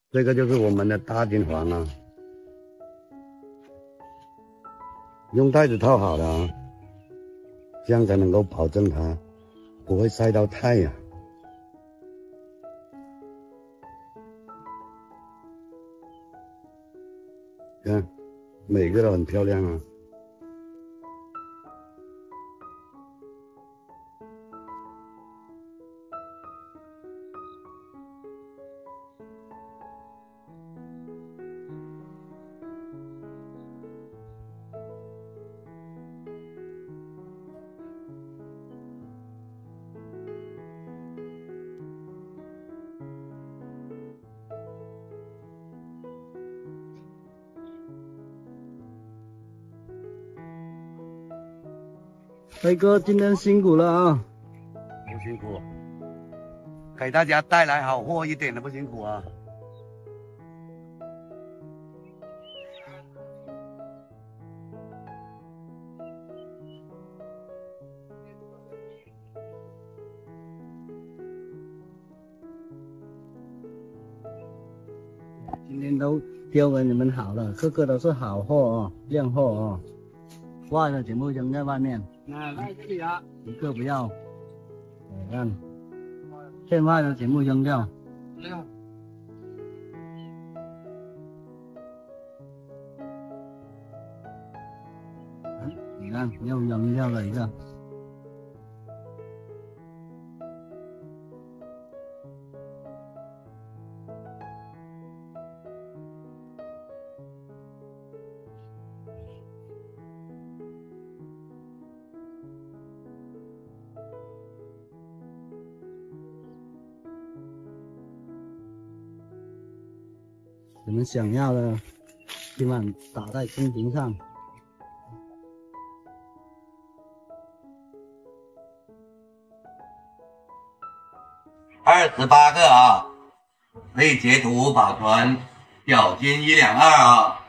这个就是我们的大金黄啊，用袋子套好了啊，这样才能够保证它不会晒到太阳。看，每个都很漂亮啊。 飞哥今天辛苦了啊！ 不辛苦，给大家带来好货一点都不辛苦啊。 今天都丢给你们好了，个个都是好货哦，靓货哦。坏的全部扔在外面。 那这里啊， 一个不要。看，欠坏的全部扔掉。 6。 你看，又扔掉了一个。你们想要的，今晚打在公屏上。 28个啊，可以截图保存，表金1两2啊。